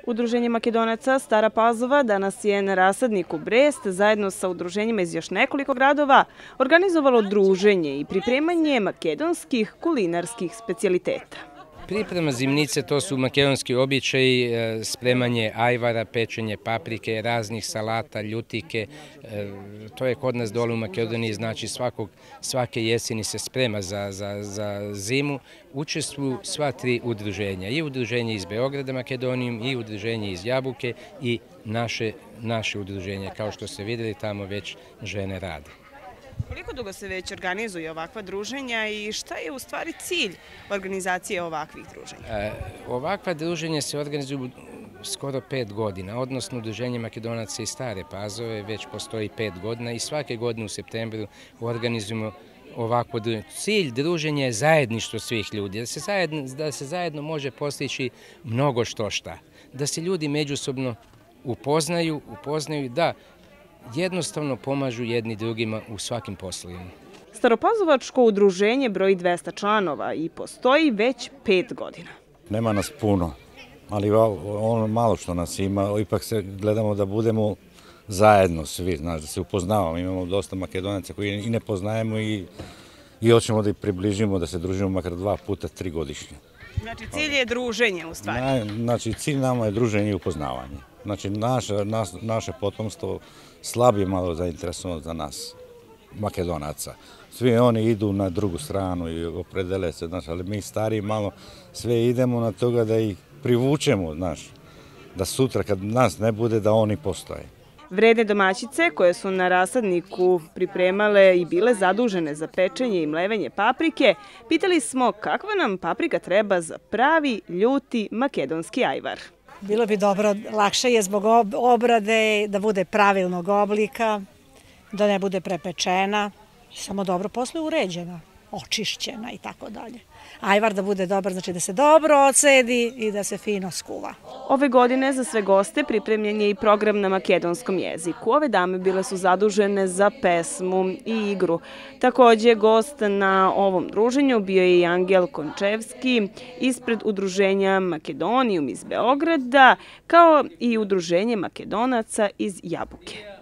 Udruženje Makedonaca Stara Pazova danas je na rasadniku Brest zajedno sa udruženjima iz još nekoliko gradova organizovalo druženje i pripremanje makedonskih kulinarskih specijaliteta. Priprema zimnice to su makedonski običaji, spremanje ajvara, pečenje paprike, raznih salata, ljutike. To je kod nas dole u Makedoniji, znači svake jeseni se sprema za zimu. Učestvuju sva tri udruženja, i udruženje iz Beograda Makedonijom, i udruženje iz Jabuke i naše udruženje. Kao što ste vidjeli, tamo već žene rade. Koliko dugo se već organizuje ovakva druženja i šta je u stvari cilj organizacije ovakvih druženja? Ovakva druženja se organizuju skoro 5 godina, odnosno Udruženje Makedonaca iz Stare Pazove već postoji 5 godina i svake godine u septembru organizujemo ovakvo druženje. Cilj druženja je zajedništvo svih ljudi, da se zajedno može postići mnogo što šta, da se ljudi međusobno upoznaju da jednostavno pomažu jedni drugima u svakim poslovima. Staropazovačko udruženje broji 200 članova i postoji već 5 godina. Nema nas puno, ali ono malo što nas ima, ipak se gledamo da budemo zajedno svi, da se upoznavamo. Imamo dosta Makedonaca koji i ne poznajemo i hoćemo da ih približimo, da se družimo makar 2 puta 3 godišnje. Znači cilj je druženje u stvari? Znači cilj nama je druženje i upoznavanje. Znači naše potomstvo slabije malo zainteresovano za nas, Makedonaca. Svi oni idu na drugu stranu i opredele se, ali mi stariji malo sve idemo na toga da ih privučemo, da sutra kad nas ne bude da oni postoje. Vredne domaćice koje su na rasadniku pripremale i bile zadužene za pečenje i mlevenje paprike, pitali smo kakva nam paprika treba za pravi ljuti makedonski ajvar. Bilo bi dobro, lakše je zbog obrade, da bude pravilnog oblika, da ne bude prepečena, samo dobro posle uređena, očišćena i tako dalje. Ajvar da bude dobar, znači da se dobro ocedi i da se fino skuva. Ove godine za sve goste pripremljen je i program na makedonskom jeziku. Ove dame bile su zadužene za pesmu i igru. Također gost na ovom druženju bio je i Angel Končevski ispred udruženja Makedonijum iz Beograda, kao i udruženje Makedonaca iz Jabuke.